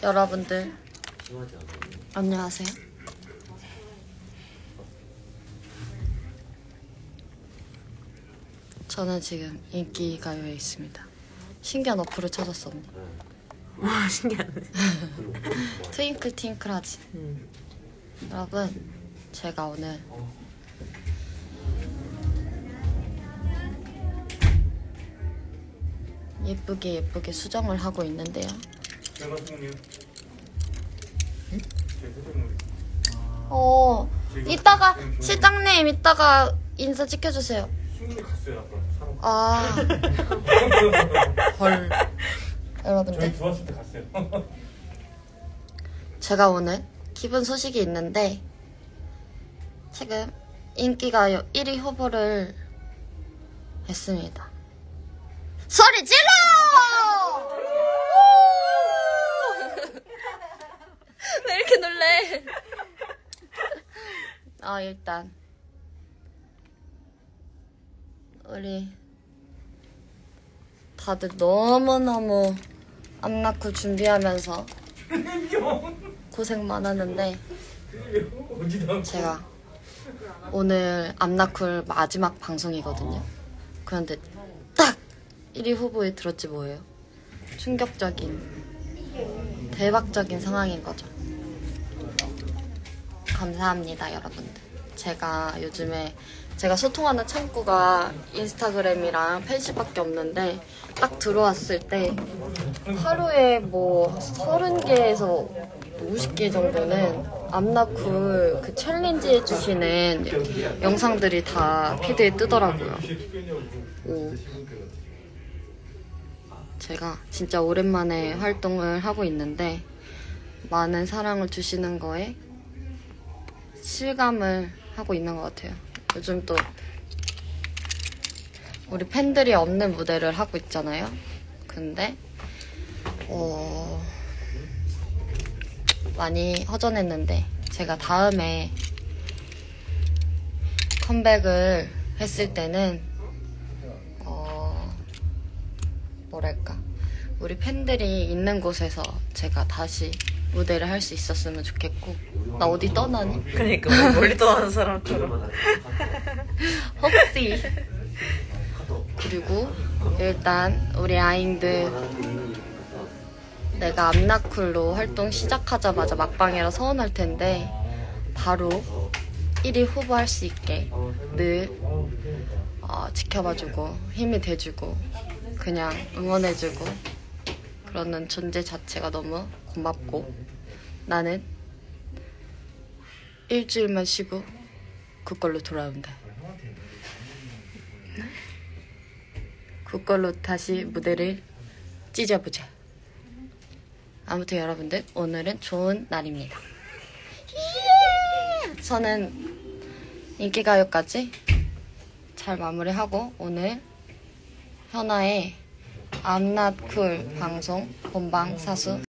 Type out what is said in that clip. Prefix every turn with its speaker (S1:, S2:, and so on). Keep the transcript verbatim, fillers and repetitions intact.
S1: 여러분들 안녕하세요. 저는 지금 인기가요에 있습니다. 신기한 어플을 찾았어 언니.
S2: 와 신기하네.
S1: 트윙클 팅클하지.
S2: 음.
S1: 여러분 제가 오늘 예쁘게 예쁘게 수정을 하고 있는데요.
S3: 내가 선생님.
S1: 응?
S3: 제 선생님.
S1: 어 이따가 실장님 이따가 인사 찍혀주세요.
S3: 승민이 갔어요 아까 사람.
S1: 아 헐. 여러분들
S3: 저희 들어왔을 때 갔어요.
S1: 제가 오늘 기쁜 소식이 있는데 지금 인기가요 일 위 후보를 했습니다. 소리 질러! 왜 이렇게 놀래? 아 일단 우리 다들 너무너무 암나쿨 준비하면서 고생 많았는데 제가 오늘 암나쿨 마지막 방송이거든요. 그런데 딱 일 위 후보에 들었지 뭐예요. 충격적인 대박적인 상황인 거죠. 감사합니다 여러분들. 제가 요즘에 제가 소통하는 창구가 인스타그램이랑 펜시밖에 없는데 딱 들어왔을 때 하루에 뭐 서른 개에서 오십 개 정도는 암나쿨 그 챌린지 해주시는 영상들이 다 피드에 뜨더라고요. 오. 제가 진짜 오랜만에 활동을 하고 있는데 많은 사랑을 주시는 거에 실감을 하고 있는 것 같아요. 요즘 또 우리 팬들이 없는 무대를 하고 있잖아요. 근데 어... 많이 허전했는데 제가 다음에 컴백을 했을 때는 어... 뭐랄까 우리 팬들이 있는 곳에서 제가 다시 무대를 할 수 있었으면 좋겠고. 나 어디 떠나니?
S2: 그러니까 멀리 떠나는 사람처럼.
S1: 혹시 그리고 일단 우리 아잉들 내가 암나쿨로 활동 시작하자마자 막방이라 서운할 텐데 바로 일 위 후보 할 수 있게 늘 어, 지켜봐주고 힘이 돼주고 그냥 응원해주고 그러는 존재 자체가 너무 고맙고 나는 일주일만 쉬고 그걸로 돌아온다. 그걸로 다시 무대를 찢어보자. 아무튼 여러분들 오늘은 좋은 날입니다. 저는 인기가요까지 잘 마무리하고 오늘 현아의 암나쿨 방송 본방 사수